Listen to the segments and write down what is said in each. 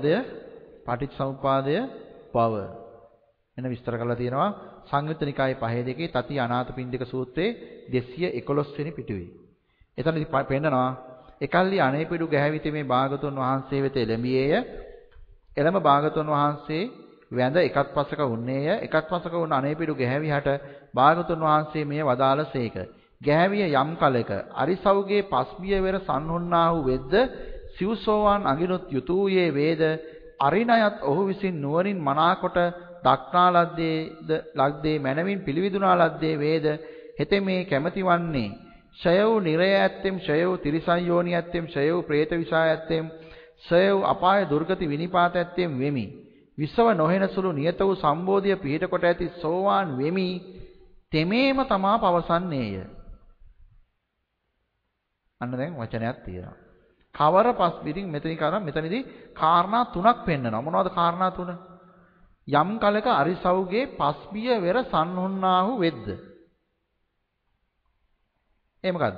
අවබෝධය පටිච්චසමුප්පාදය බව එන විස්තර කරලා තියෙනවා සංයුත්ත නිකායේ 5.2 තති අනාථපිණ්ඩික සූත්‍රයේ 211 වෙනි පිටුවේ. එතනදී පෙන්නනවා එකල්ලි අනේපිඩු ගැහැවිතේ භාගතුන් වහන්සේ වෙත එළඹියේය. එළඹ භාගතුන් වහන්සේ වැඳ එකත් පසක උන්නේය. එකත් පසක උන්න අනේපිඩු ගැහැවිහට භාගතුන් වහන්සේ මෙය වදාළසේක. ගැහැවිය යම් කලක අරිසව්ගේ පස්බිය වෙර සන්හොන්නා වූ වෙද්ද සිව්සෝවාන් අගිනුත් යුතුයේ වේද අරිණයත් ඔහු විසින් නුවණින් මනාකොට දක්නා ලද්දේ මනවින් පිළිවිදුනා ලද්දේ වේද හෙතෙමේ කැමැති වන්නේ ෂය වූ නිරය ඇත්තෙම් ෂය වූ තිරිසන් යෝනි ඇත්තෙම් ෂය වූ പ്രേත විෂය ඇත්තෙම් ෂය වූ අපාය දුර්ගති විනිපාත ඇත්තෙම් වෙමි විසව නොහෙන සුළු නියත වූ සම්බෝධිය පිහිට කොට ඇති සෝවාන් වෙමි තෙමේම තමා පවසන්නේය. අන්න දැන් වචනයක් තියෙනවා. කවර පස් විදිහින් මෙතනදී කාරණා තුනක් පෙන්නනවා. මොනවද කාරණා තුන? යම් කලක අරිසව්ගේ පස්බිය වෙර සන්හොන්නාහු වෙද්ද. ඒ මොකද්ද?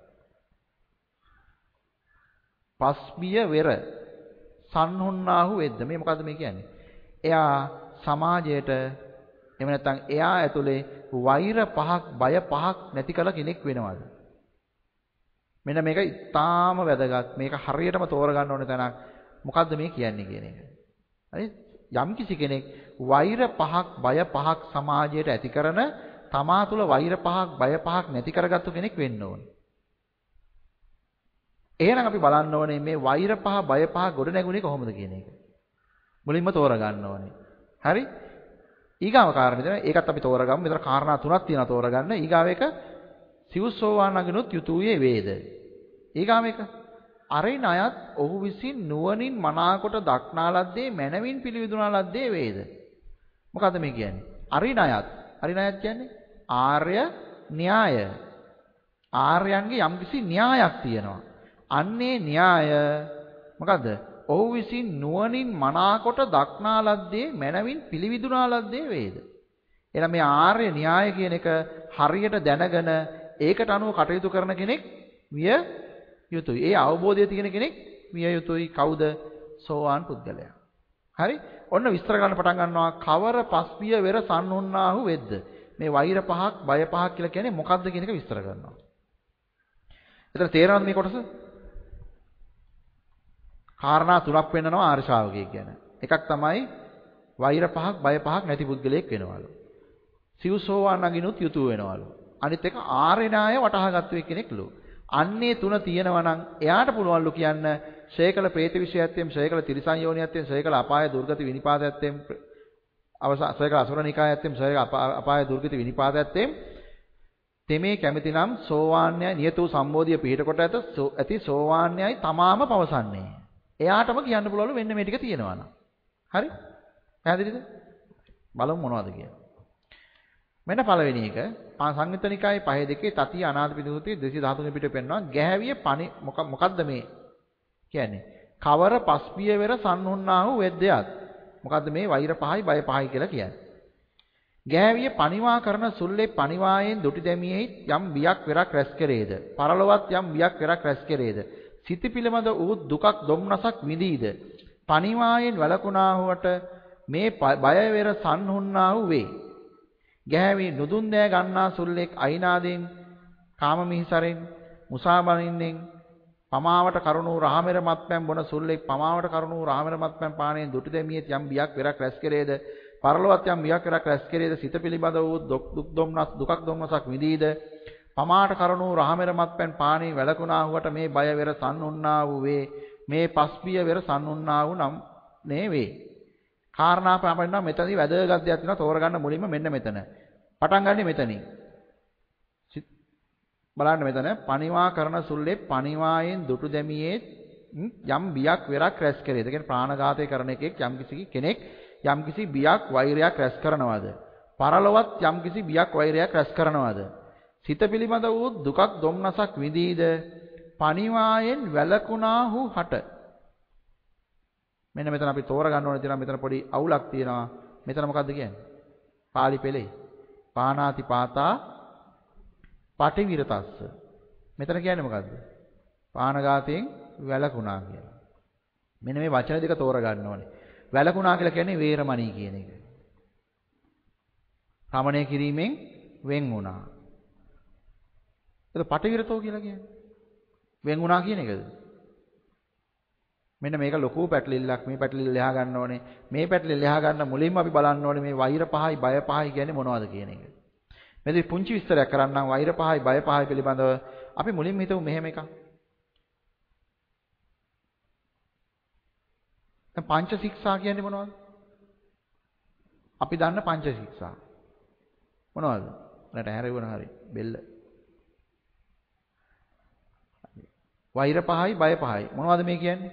පස්බිය වෙර සන්හොන්නාහු වෙද්ද. මේ මොකද්ද මේ කියන්නේ? එයා සමාජයට එහෙම නැත්නම් එයා ඇතුලේ වෛර පහක් බය පහක් නැති කල කෙනෙක් වෙනවද? මෙන්න මේක ඉතාම වැදගත්. මේක හරියටම තෝරගන්න ඕනේ තැනක්. මොකද්ද මේ කියන්නේ කියන එක. හරි? යම් කිසි කෙනෙක් වෛර පහක් බය පහක් සමාජයට ඇති කරන තමා තුළ වෛර පහක් බය පහක් නැති කරගත්තු කෙනෙක් වෙන්න ඕනේ. එහෙනම් අපි බලන්න ඕනේ මේ වෛර පහ බය පහ ගොඩ නැගුණේ කොහොමද කියන එක. මුලින්ම තෝරගන්න ඕනේ. හරි? ඊගාව කාරණේ තමයි ඒකත් අපි තෝරගමු. මෙතන කාරණා තුනක් තියෙනවා තෝරගන්න. ඊගාව එක සිව්සෝවාන් අගිනුත් යුතුයේ වේද. ඊගාව එක අරිණයත් ඔහු විසින් නුවණින් මනාකොට දක්නා ලද්දේ මනවින් පිළිවිදුනා ලද්දේ වේද. මොකද්ද මේ කියන්නේ? අරිණයත් කියන්නේ ආර්ය න්‍යාය. ආර්යයන්ගේ යම්කිසි න්‍යායක් තියෙනවා. අන්නේ න්‍යාය මොකද්ද? ඔහු විසින් නුවණින් මනාකොට දක්නා ලද්දේ මනවින් පිළිවිදුනා ලද්දේ වේද. එහෙනම් මේ ආර්ය න්‍යාය කියන එක හරියට දැනගෙන ඒකට අනුව කටයුතු කරන කෙනෙක් විය යුතුයි. ඒ අවබෝධය තියෙන කෙනෙක් විය යුතුයි. කවුද? සෝවාන් පුද්ගලයා. හරි? ඔන්න විස්තර කරන්න පටන් ගන්නවා. කවර පස්බිය වෙර සන්හොන්නාහු වෙද්ද. මේ වෛර පහක් බය පහක් කියලා කියන්නේ මොකක්ද කියන එක විස්තර කරනවා. එතන තේරෙනවද මේ කොටස? කාරණා තුනක් වෙන්නනවා ආර්ය ශ්‍රාවකයෙක් ගැන. එකක් තමයි වෛර පහක් බය පහක් නැති පුද්ගලයෙක් වෙනවලු. සිව්සෝවාන් අගිනුත් යුතු වෙනවලු. අනිත් එක ආර්ය න්‍යාය වටහාගත්තු කෙනෙක්ලු. අන්නේ තුන තියෙනවා නම් එයාට පුළුවන්ලු කියන්න ශේකල പ്രേත විෂයයත්ෙම් ශේකල තිරිසන් යෝනියත්ෙම් ශේකල අපාය දුර්ගති විනිපාතයත්ෙම් ශේකල අසුරනිකායත්ෙම් ශේකල අපාය දුර්ගති විනිපාතයත්ෙම් තෙමේ කැමැතිනම් සෝවාන්‍යයි නියත වූ සම්බෝධිය පිහිට කොට ඇති සෝවාන්‍යයි තමාම පවසන්නේ. එයාටම කියන්න පුළුවන්ලු මෙන්න මේ ටික තියෙනවා නම්. හරි? පැහැදිලිද? බලමු මොනවද කියලා. මෙන්න පළවෙනි එක සංයුත්ත නිකායේ 5.2 තති අනාථපිණ්ඩික 213 පිටේ පෙන්නනවා ගැහැවිය මොකද්ද මේ කියන්නේ? කවර පස්බිය වෙර සන්හොන්නාහු වෙද්දයත්. මොකද්ද මේ වෛර පහයි බය පහයි කියලා කියන්නේ? ගැහැවිය පණිවා කරන සුල්ලේ පණිවායෙන් දුටි දැමියෙහි යම් බියක් වෙරක් රැස් කෙරේද? පරලොවත් යම් බියක් වෙරක් රැස් කෙරේද? සිත පිළිබඳ වූ දුකක් දුම්නසක් විඳීද? පණිවායෙන් වැළකුණාහුවට මේ බය වෙර සන්හොන්නාහු වේ. ගැහැවි නුදුන් දෑ ගන්නා සුල්ලෙක් අයිනාදෙන් කාම මිහිසරෙන් මුසාබනින්නෙන් පමාවට කරුණු රාමෙර මත්පැන් බොන සුල්ලෙක් පමාවට කරුණු රාමෙර මත්පැන් පානයෙන් දුටු දෙමියෙත් යම් බියක් වෙරක් රැස් කෙරේද පරලොවත් යම් බියක් වෙරක් රැස් කෙරේද සිත පිළිබඳ වූ දුකක් දුම්නසක් විඳීද පමාවට කරුණු රාමෙර මත්පැන් පානයෙන් වැළකුණාහුවට මේ බය වෙර සන්නුන්නා වූ වේ මේ පස්බිය වෙර සන්නුන්නා වූ නම් නේ වේ. කාරණා පාපන්නා මෙතනදී වැදගත් දෙයක් තියෙනවා තෝරගන්න මුලින්ම මෙන්න මෙතන. පටන් ගන්නෙ මෙතනින්. බලන්න මෙතන පණිවා කරන සුල්ලේ පණිවායෙන් දුටු දැමියේ යම් බියක් වෙරක් රැස් කෙරේද? ඒ කියන්නේ ප්‍රාණඝාතය කරන එකෙක් කෙනෙක් යම්කිසි බියක් වෛරයක් රැස් කරනවද? පරලොවත් යම්කිසි බියක් වෛරයක් රැස් කරනවද? සිත පිළිබඳ වූ දුකක් දුම්නසක් විඳීද? පණිවායෙන් වැළකුණාහු හට මෙන්න මෙතන අපි තෝරගන්න ඕනේ තියෙනවා මෙතන පොඩි අවුලක් තියෙනවා. මෙතන මොකද්ද කියන්නේ? පාලි පෙළේ. පානාති පාතා පටිවිරතස්ස. මෙතන කියන්නේ මොකද්ද? පානඝාතයෙන් වැළකුණා කියලා. මෙන්න මේ වචන දෙක තෝරගන්න ඕනේ. වැළකුණා කියලා කියන්නේ වේරමණී කියන එක. රමණය කිරීමෙන් වෙන් වුණා. ඒක පටිවිරතෝ කියලා කියන්නේ. වෙන් වුණා කියන එකද? මෙන්න මේක ලොකු පැටලිල්ලක්. මේ පැටලිල්ල ලෙහා ගන්න ඕනේ. මේ පැටලිල්ල ලෙහා ගන්න මුලින්ම අපි බලන්න ඕනේ මේ වෛර පහයි බය පහයි කියන්නේ මොනවද කියන එක. මෙතන පුංචි විස්තරයක් කරන්නම් වෛර පහයි බය පහයි පිළිබඳව. අපි මුලින්ම හිතමු මෙහෙම එකක්. දැන් පංච ශික්ෂා කියන්නේ මොනවද? අපි දන්න පංච ශික්ෂා. මොනවද? නැට හැරෙවන හරි බෙල්ල. වෛර පහයි බය පහයි. මොනවද මේ කියන්නේ?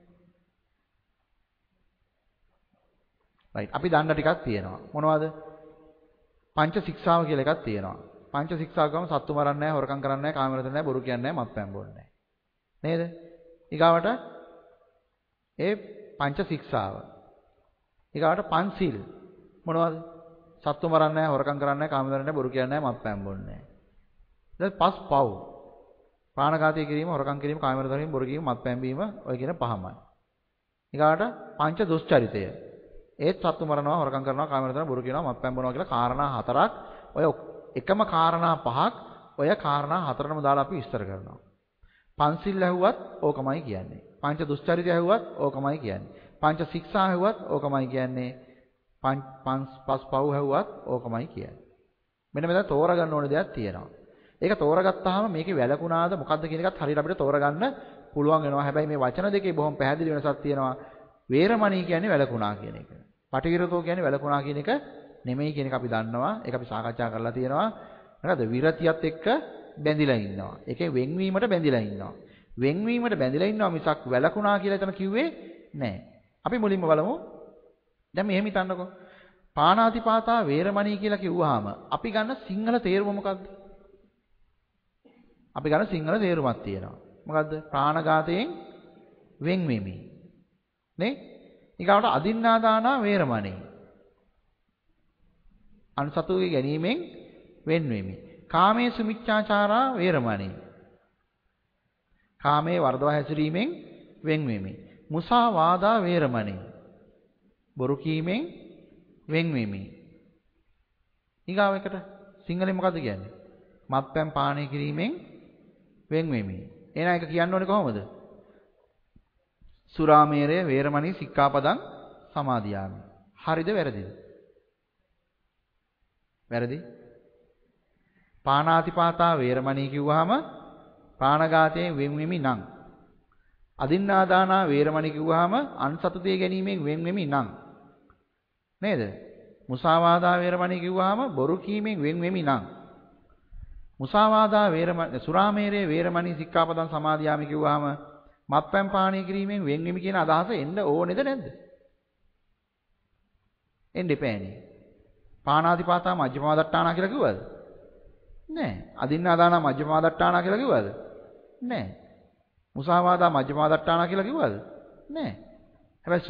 රයිට්. අපි දන්න ටිකක් තියෙනවා. මොනවද? පංච ශික්ෂාව කියලා එකක් තියෙනවා. පංච ශික්ෂාව ගම සත්තු මරන්නේ නැහැ, හොරකම් කරන්නේ නැහැ, කාම වර්ධන නැහැ, බොරු කියන්නේ නැහැ, මත්පැන් බොන්නේ නැහැ. නේද? ඊගාවට ඒ පංච ශික්ෂාව. ඊගාවට පංචශීල. මොනවද? සත්තු මරන්නේ නැහැ, හොරකම් කරන්නේ නැහැ, කාම වර්ධන නැහැ, බොරු කියන්නේ නැහැ, මත්පැන් බොන්නේ නැහැ. ඊට පස් පව්. ප්‍රාණඝාතය කිරීම, හොරකම් කිරීම, කාම වර්ධන කිරීම, බොරු කිරීම, මත්පැන් බීම ඔය කියන පහමයි. ඊගාවට පංච දුස්චරිතය. ඒත් සත්තු මරනවා, හොරකම් කරනවා, කාම වර්ධන බොරු කියනවා, මත්පැන් බොනවා කියලා කාරණා හතරක්. ඔය එකම කාරණා පහක් ඔය කාරණා හතරම දාලා අපි විස්තර කරනවා. පංචශීල ඇහුවත් ඕකමයි කියන්නේ. පංච දුස්චරිතය ඇහුවත් ඕකමයි කියන්නේ. පංච ශික්ෂා ඇහුවත් ඕකමයි කියන්නේ. පස් පව් ඇහුවත් ඕකමයි කියන්නේ. මෙන්න මෙතන තෝරගන්න ඕන දෙයක් තියෙනවා. ඒක තෝරගත්තාම මේකේ වැලකුණාද මොකද්ද කියන එකත් හරියට අපිට තෝරගන්න පුළුවන් වෙනවා. හැබැයි මේ වචන දෙකේ බොහොම පැහැදිලි වෙනසක් තියෙනවා. වේරමණී කියන්නේ වැලකුණා කියන එක. පටිවිරතෝ කියන්නේ වැලකුණා කියන එක නෙමෙයි කියන එක අපි දන්නවා. ඒක අපි සාකච්ඡා කරලා තියෙනවා. නේද? විරතියත් එක්ක බැඳිලා ඉන්නවා. ඒකේ වෙන්වීමට බැඳිලා ඉන්නවා. වෙන්වීමට බැඳිලා ඉන්නවා මිසක් වැලකුණා කියලා එතන කිව්වේ නැහැ. අපි මුලින්ම බලමු. දැන් මෙහෙම හිතන්නකෝ. පාණාතිපාතා වේරමණී කියලා කිව්වහම අපි ගන්න සිංහල තේරුම මොකද්ද? අපි ගන්න සිංහල තේරුමක් තියෙනවා. මොකද්ද? ප්‍රාණඝාතයෙන් වෙන් වෙමි. නේ? ඊගාවට අදින්නාදානා වේරමණී. අනුසතුගේ ගැනීමෙන් වෙන් වෙමි. කාමයේ සුමිච්ඡාචාරා වේරමණී. කාමයේ වර්ධව හැසිරීමෙන් වෙන් වෙමි. මුසාවාදා වේරමණී. බොරු කීමෙන් වෙන් වෙමි. ඊගාව එකට සිංහලෙන් මොකද්ද කියන්නේ? මත්පැන් පානය කිරීමෙන් වෙන් වෙමි. එහෙනම් ඒක කියන්න ඕනේ කොහොමද? සුරාමේරය වේරමණී සික්ඛාපදං සමාදියාමි. හරිද වැරදිද? වැරදි. පාණාතිපාතා වේරමණී කිව්වහම ප්‍රාණඝාතයෙන් වෙන් වෙමි නම්. අදින්නාදානා වේරමණී කිව්වහම අන්සතුතේ ගැනීමෙන් වෙන් වෙමි නම්. නේද? මුසාවාදා වේරමණී කිව්වහම බොරු කීමෙන් වෙන් වෙමි නම්. මුසාවාදා වේරමණී සුරාමේරය වේරමණී සික්ඛාපදං සමාදියාමි කිව්වහම මත්පැන් පානය කිරීමෙන් වෙන් වෙමි කියන අදහස එන්න ඕනේද නැද්ද? එන්න එපෑනේ. පාණාතිපාතා මජ්ක්‍ධිමාදට්ඨානා කියලා කිව්වද? නෑ. අදින්නාදානා මජ්ක්‍ධිමාදට්ඨානා කියලා කිව්වද? නෑ. මුසාවාදා මජ්ක්‍ධිමාදට්ඨානා කියලා කිව්වද? නෑ. හැබැයි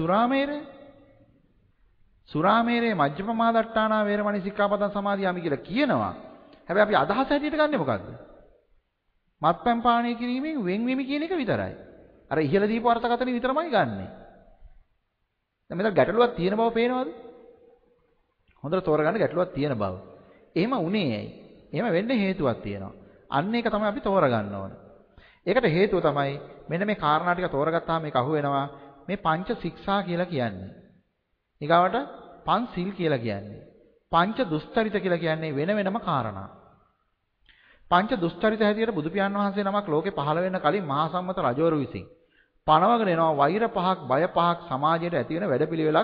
සුරාමේරේ මජ්ක්‍ධිමාදට්ඨානා වේරමණී සික්ඛාපදං සමාදියාමි කියලා කියනවා. හැබැයි අපි අදහස හැටියට ගන්නෙ මොකද්ද? මත්පැන් පානය කිරීමෙන් වෙන් වෙමි කියන එක විතරයි. අර ඉහළ දීපු අර්ථකථන විතරමයි ගන්නෙ. දැන් මෙතන ගැටලුවක් තියෙන බව පේනවද? හොඳට තෝරගන්න ගැටලුවක් තියෙන බව. එහෙම උනේ ඇයි? එහෙම වෙන්න හේතුවක් තියෙනවා. අන්න ඒක තමයි අපි තෝරගන්න ඕනේ. ඒකට හේතුව තමයි මෙන්න මේ කාරණා ටික තෝරගත්තාම මේක අහු වෙනවා. මේ පංච ශික්ෂා කියලා කියන්නේ. ඊගාවට පංචශීල් කියලා කියන්නේ. පංච දුස්චරිත කියලා කියන්නේ වෙන වෙනම කාරණා. පංච දුස්චරිත හැටියට බුදු පියාණන් වහන්සේ නමක් ලෝකේ පහළ වෙන්න කලින් මහා සම්මත රජවරු විසින් පනවගෙන එනවා වෛර පහක් බය පහක් සමාජයට ඇති වෙන වැඩපිළිවෙලක්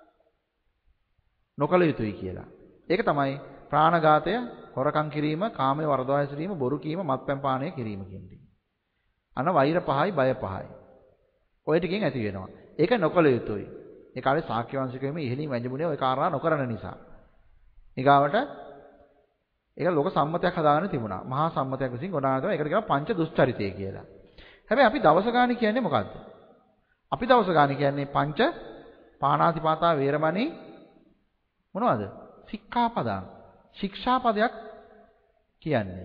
නොකළ යුතුයි කියලා. ඒක තමයි ප්‍රාණඝාතය, හොරකම් කිරීම, කාමයේ වර්ධව හැසිරීම, බොරු කීම, මත්පැන් පානය කිරීම කියන්නේ. අන වෛර පහයි බය පහයි. ඔය ටිකෙන් ඇති වෙනවා. ඒක නොකළ යුතුයි. ඒ කාලේ ශාක්‍ය වංශිකයෙම ඉහළින් වැජඹුණේ ওই කාරණා නොකරන නිසා. ඊගාවට ඒක ලෝක සම්මතයක් හදාගෙන තිබුණා. මහා සම්මතයක් විසින් ගොඩනගා තමයි ඒකට කියනවා පංච දුස්චරිතය කියලා. හැබැයි අපි දවස ගානේ කියන්නේ මොකද්ද? අපි දවස ගානේ කියන්නේ පංච පාණාතිපාතා වේරමණී මොනවද? සික්ඛාපදං. ශික්ෂාපදයක් කියන්නේ.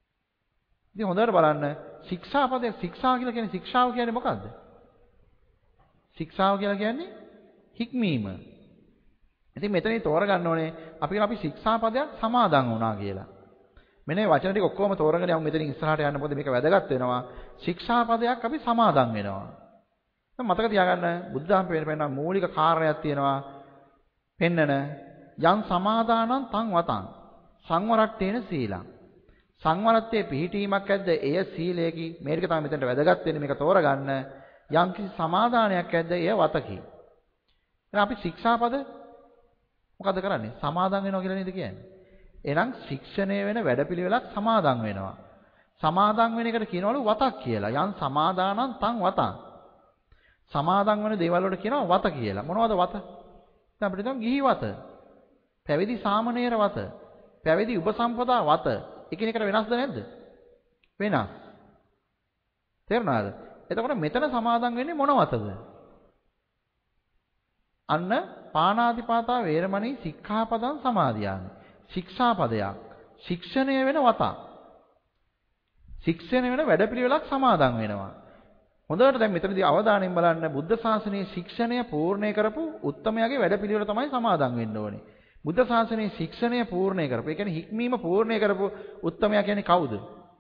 ඉතින් හොඳට බලන්න ශික්ෂාපදයක් ශික්ෂා කියලා කියන්නේ ශික්ෂාව කියන්නේ මොකද්ද? ශික්ෂාව කියලා කියන්නේ හික්මීම. ඉතින් මෙතනදී තෝරගන්න ඕනේ අපි ශික්ෂාපදයක් සමාදන් වුණා කියලා. මෙන්න මේ වචන ටික ඔක්කොම තෝරගෙන යමු මෙතනින් ඉස්සරහට යන්න. මොකද මේක වැදගත් වෙනවා. ශික්ෂාපදයක් අපි සමාදන් වෙනවා. දැන් මතක තියාගන්න බුද්ධ ධර්ම පෙන්නන මූලික කාර්යයක් තියෙනවා. පෙන්නන යම් සමාදානං තං වතං සංවරට්ඨේන සීලං. සංවරත්තේ පිහිටීමක් ඇද්ද එය සීලයකි. මේක තමයි මෙතනට වැදගත් වෙන්නේ. මේක තෝරගන්න. යම් කිසි සමාදානයක් ඇද්ද එය වතකි. එහෙනම් අපි ශික්ෂාපද මොකද කරන්නේ? සමාදන් වෙනවා කියලා නේද කියන්නේ? එහෙනම් ශික්ෂණය වෙන වැඩපිළිවෙලක් සමාදන් වෙනවා. සමාදන් වෙන එකට කියනවලු වතක් කියලා. යම් සමාදානං තං වතං. සමාදන් වෙන දේවල් වලට කියනවා වත කියලා. මොනවද වත? දැන් අපිට හිතමු ගිහි වත. පැවිදි සාමණේර වත. පැවිදි උපසම්පදා වත. එකිනෙකට වෙනස්ද නැද්ද? වෙනස්. තේරුණාද? එතකොට මෙතන සමාදන් වෙන්නේ මොන වතද? අන්න පාණාතිපාතා වේරමණී සික්ඛාපදං සමාදියාමි. ශික්ෂාපදයක්. ශික්ෂණය වෙන වතක්. ශික්ෂණය වෙන වැඩපිළිවෙලක් සමාදන් වෙනවා. හොඳට දැන් මෙතනදී අවධානයෙන් බලන්න බුද්ධ ශාසනයේ ශික්ෂණය පූර්ණේ කරපු උත්තමයාගේ වැඩපිළිවෙල තමයි සමාදන් වෙන්න ඕනේ. බුද්ධ ශාසනයේ ශික්ෂණය පූර්ණේ කරපු, ඒ කියන්නේ හික්මීම පූර්ණේ කරපු උත්තමයා කියන්නේ කවුද?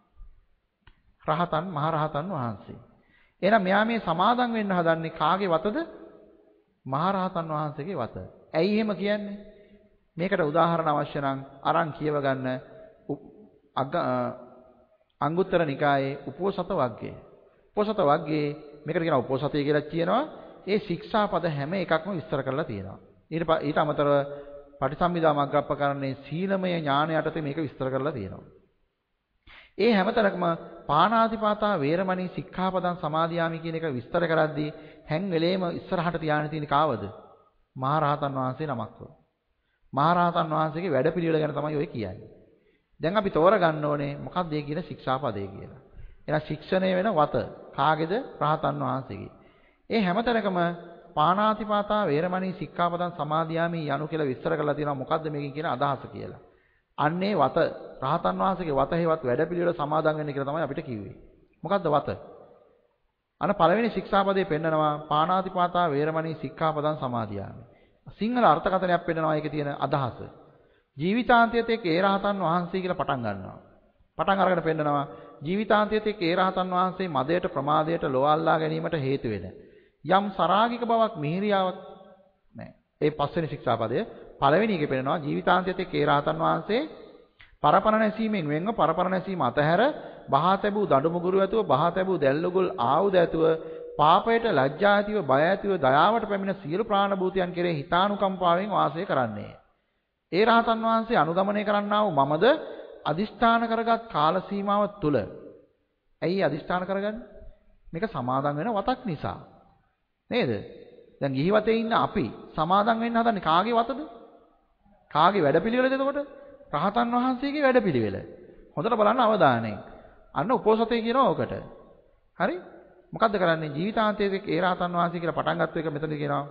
රහතන් මහරහතන් වහන්සේ. එහෙනම් මෙයා මේ සමාදන් වෙන්න හදන්නේ කාගේ වතද? මහරහතන් වහන්සේගේ වත. ඇයි එහෙම කියන්නේ? මේකට උදාහරණ අවශ්‍ය නම් අරන් කියව ගන්න අංගුත්තර නිකායේ උපෝසත වග්ගය. උපෝසත වග්ගයේ මේකට කියනවා උපෝසතය කියලා කියනවා. ඒ ශික්ෂාපද හැම එකක්ම විස්තර කරලා තියෙනවා. ඊට අමතරව පටිසම්භිදා මග්ගප්පකරණේ සීලමය ඥාන යටතේ මේක විස්තර කරලා තියෙනවා. ඒ හැමතැනකම පාණාතිපාතා වේරමණී සික්ඛාපදං සමාදියාමි කියන එක විස්තර කරද්දී හැන් වෙලේම ඉස්සරහට තියාගෙන තියෙන කාවද? මහරහතන් වහන්සේ නමක්ව. මහරහතන් වහන්සේගේ වැඩපිළිවෙල ගැන තමයි ඔය කියන්නේ. දැන් අපි තෝරගන්න ඕනේ මොකක්ද මේ කියන ශික්ෂාපදේ කියලා. එහෙනම් ශික්ෂණය වෙන වත කාගේද? රහතන් වහන්සේගේ. ඒ හැමතැනකම පාණාතිපාතා වේරමණී සික්ඛාපදං සමාදියාමි යනු කියලා විස්තර කරලා තියෙනවා. මොකද්ද මේකෙන් කියන අදහස කියලා. අන්නේ වත රහතන් වහන්සේගේ වත හේවත් වැඩපිළිවෙල සමාදන් වෙන්න කියලා තමයි අපිට කිව්වේ. මොකද්ද වත? අන්න පළවෙනි ශික්ෂාපදේ පෙන්නනවා පාණාතිපාතා වේරමණී සික්ඛාපදං සමාදියාමි. සිංහල අර්ථකථනයක් පෙන්නනවා ඒකේ තියෙන අදහස. ජීවිතාන්තයේත් ඒ රහතන් වහන්සේ කියලා පටන් ගන්නවා. පටන් අරගෙන පෙන්නනවා ජීවිතාන්තයේත් ඒ රහතන් වහන්සේ මදයට ප්‍රමාදයට ලෝල්ලා ගැනීමට හේතු වෙන යම් සරාගික බවක් මිහිරියාවක් නැහැ. ඒ පස්වෙනි ශික්ෂාපදය පළවෙනි එකේ පෙන්නනවා ජීවිතාන්තයේත් ඒ රහතන් වහන්සේ පරපර නැසීමෙන් වෙන්ව පරපර නැසීම අතහැර බහා තැබූ දඬු මුගුරු ඇතුව බහා තැබූ දැල්ලුගුල් ආයුධ ඇතුව පාපයට ලැජ්ජා ඇතිව බය ඇතිව දයාවට පැමිණ සියලු ප්‍රාණ භූතයන් කෙරෙහි හිතානුකම්පාවෙන් වාසය කරන්නේ. ඒ රහතන් වහන්සේ අනුගමනය කරන්නා වූ මමද අදිෂ්ඨාන කරගත් කාල සීමාව තුල. ඇයි අදිෂ්ඨාන කරගන්නේ? මේක සමාදන් වෙන වතක් නිසා. නේද? දැන් ගිහි වතේ ඉන්න අපි සමාදන් වෙන්න හදන්නේ කාගේ වතද? කාගේ වැඩපිළිවෙලද එතකොට? රහතන් වහන්සේගේ වැඩපිළිවෙල. හොඳට බලන්න අවධානයෙන්. අන්න උපෝසතේ කියනවා ඔකට. හරි? මොකද්ද කරන්නේ? ජීවිතාන්තයේ ඒ රහතන් වහන්සේ කියලා පටන් ගත්ත එක මෙතනදී කියනවා.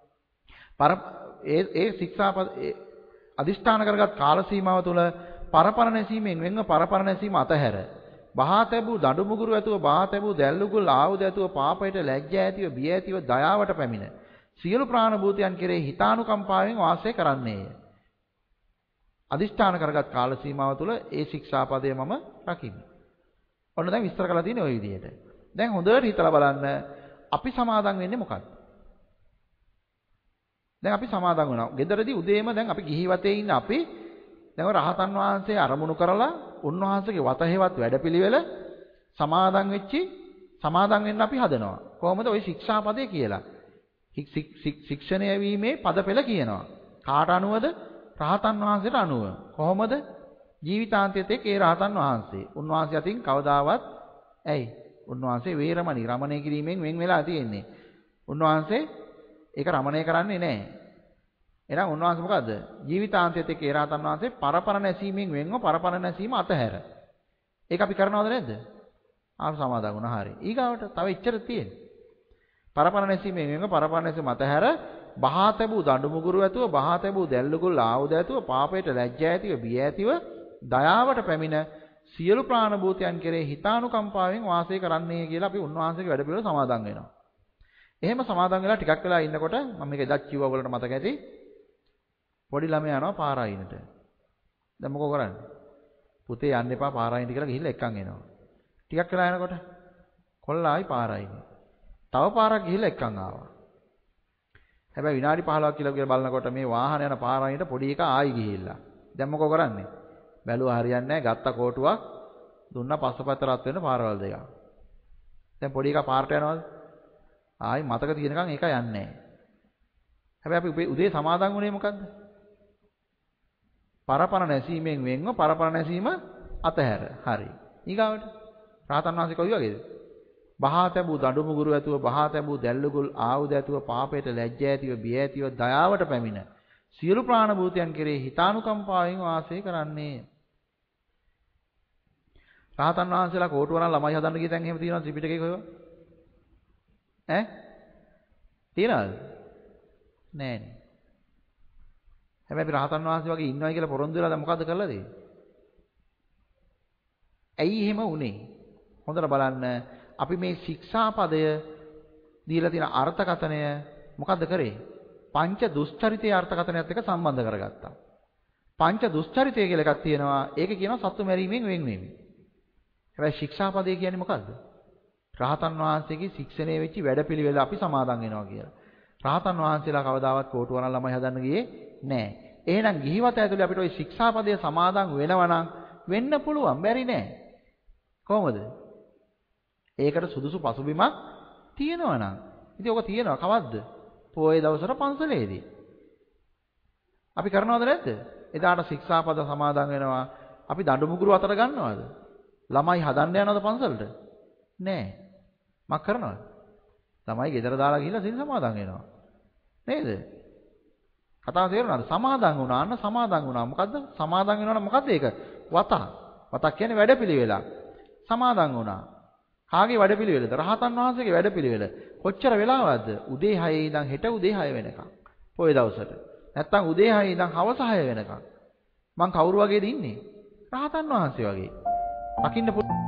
ඒ ශික්ෂාපද අදිෂ්ඨාන කරගත් කාල සීමාව තුළ පරපර නැසීමෙන් වෙන්ව පරපර නැසීම අතහැර බහා තැබූ දඬු මුගුරු ඇතුව බහා තැබූ දැල්ලුගුල් ආයුධ ඇතුව පාපයට ලැජ්ජා ඇතිව බිය ඇතිව දයාවට පැමිණ සියලු ප්‍රාණ භූතයන් කෙරෙහි හිතානුකම්පාවෙන් වාසය කරන්නේය. අදිෂ්ඨාන කරගත් කාල සීමාව තුළ ඒ ශික්ෂාපදය මම රකිමි. ඔන්න දැන් විස්තර කරලා තියෙන්නේ ওই විදිහට. දැන් හොඳට හිතලා බලන්න අපි සමාදන් වෙන්නේ මොකක්ද? දැන් අපි සමාදන් වෙනවා. ගෙදරදී උදේම දැන් අපි ගිහි වතේ ඉන්න අපි දැන් රහතන් වහන්සේ අරමුණු කරලා උන්වහන්සේගේ වතහෙවත් වැඩපිළිවෙල සමාදන් වෙන්න අපි හදනවා. කොහොමද ওই ශික්ෂාපදේ කියලා? ශික්ෂණය වීමේ පදපෙළ කියනවා. කාට අනුවද? රහතන් වහන්සේට අනුව. කොහොමද? ජීවිතාන්තයේත් ඒ රහතන් වහන්සේ. උන්වහන්සේ අතින් කවදාවත් ඇයි? උන්වහන්සේ වේරමණී රමණය කිරීමෙන් වෙන් වෙලා තියෙන්නේ. උන්වහන්සේ ඒක රමණය කරන්නේ නැහැ. එහෙනම් උන්වහන්සේ මොකද්ද? ජීවිතාන්තයේත් ඒ රහතන් වහන්සේ පරපර නැසීමෙන් වෙන්ව පරපර නැසීම අතහැර. ඒක අපි කරනවද නැද්ද? ආව සමාදන් වුණා. හරි. ඊගාවට තව ඉච්චර තියෙන්නේ. පරපර නැසීමෙන් වෙන්ව පරපර නැසීම අතහැර බහා තැබූ දඬු මුගුරු ඇතුව බහා තැබූ දැල්ලුගුල් ආයුධ ඇතුව පාපයට ලැජ්ජා ඇතිව බිය ඇතිව දයාවට පැමිණ සියලු ප්‍රාණ භූතයන් කෙරෙහි හිතානුකම්පාවෙන් වාසය කරන්නේ කියලා අපි උන්වහන්සේගේ වැඩපිළිවෙල සමාදන් වෙනවා. එහෙම සමාදන් වෙලා ටිකක් වෙලා ඉන්නකොට මම මේක එදත් කිව්වා ඔයගොල්ලන්ට මතක ඇති. පොඩි ළමයා යනවා පාරායිනට. දැන් මොකෝ කරන්නේ? පුතේ යන්න එපා පාරායිනට කියලා ගිහිල්ලා එක්කන් එනවා. ටිකක් වෙලා යනකොට කොල්ලා ආයි පාරායිනේ. තව පාරක් ගිහිල්ලා එක්කන් ආවා. හැබැයි විනාඩි 15ක් කියලා බලනකොට මේ වාහන යන පාරායිනට පොඩි එකා ආයි ගිහිල්ලා. දැන් මොකෝ කරන්නේ? බැලුවා හරියන්නේ නැහැ. ගත්ත කොටුවක් දුන්නා පස්සපැත්ත රත් වෙන පාරවල් දෙකක්. දැන් පොඩි එකා පාරට යනවද? ආයි මතක තියෙනකන් ඒක යන්නේ නැහැ. හැබැයි අපි උදේ සමාදන් වුණේ මොකද්ද? පරපර නැසීමෙන් වෙන්ව පරපර නැසීම අතහැර. හරි. ඊගාවට රාතන් වහන්සේ කොයි වගේද? බහා තැබූ දඬුමුගුරු ඇතුව බහා තැබූ දැල්ලුගුල් ආයුධ ඇතුව පාපයට ලැජ්ජා ඇතිව බිය ඇතිව දයාවට පැමිණ සියලු ප්‍රාණ භූතයන් කෙරෙහි හිතානුකම්පාවෙන් වාසය කරන්නේ. රාතන් වහන්සේලා කෝටුවරන් ළමයි හදන්න ගිය තැන් එහෙම තියෙනවා ත්‍රිපිටකේ කොහෙවත්? ඈ? තියනවද? නෑනේ. හැබැයි අපි රහතන් වහන්සේ වගේ ඉන්නවයි කියලා පොරොන්දු වෙලා දැන් මොකද්ද කරලා තියෙන්නේ? ඇයි එහෙම වුනේ? හොඳට බලන්න. අපි මේ ශික්ෂාපදය දීලා තියෙන අර්ථකථනය මොකද්ද කරේ? පංච දුස්චරිතයේ අර්ථකථනයත් එක්ක සම්බන්ධ කරගත්තා. පංච දුස්චරිතය කියලා එකක් තියෙනවා. ඒක කියනවා සත්තු මැරීමෙන් වෙන්වීම. හැබැයි ශික්ෂාපදය කියන්නේ මොකද්ද? රහතන් වහන්සේගේ ශික්ෂණය වෙච්ච වැඩපිළිවෙල අපි සමාදන් වෙනවා කියලා. රහතන් වහන්සේලා කවදාවත් කෝටුවරන් ළමයි හදන්න ගියේ නැහැ. එහෙනම් ගිහිවත ඇතුලේ අපිට ওই ශික්ෂාපදය සමාදන් වෙනවා නම් වෙන්න පුළුවන්. බැරි නෑ. කොහොමද? ඒකට සුදුසු පසුබිමක් තියෙනවා නම්. ඉතින් ඔක තියෙනවා කවද්ද? පොයේ දවසට පන්සලේදී. අපි කරනවද නැද්ද? එදාට ශික්ෂාපද සමාදන් වෙනවා. අපි දඬු මුගුරු අතර ගන්නවද? ළමයි හදන්න යනවද පන්සලට? නෑ. මක් කරනවද? ළමයි ගෙදර දාලා ගිහිල්ලා සිල් සමාදන් වෙනවා. නේද? කතාව තේරුණාද? සමාදන් වුණා. අන්න සමාදන් වුණා. මොකද්ද? සමාදන් වෙනවා නම් මොකද්ද ඒක? වතක්. වතක් කියන්නේ වැඩපිළිවෙලක්. සමාදන් වුණා. කාගේ වැඩපිළිවෙලද? රහතන් වහන්සේගේ වැඩපිළිවෙල. කොච්චර වෙලාවක්ද? උදේ 6 ඉඳන් හෙට උදේ 6 වෙනකම්. පොය දවසට. නැත්තම් උදේ 6 ඉඳන් හවස 6 වෙනකම්. මං කවුරු වගේද ඉන්නේ? රහතන් වහන්සේ වගේ. අකින්න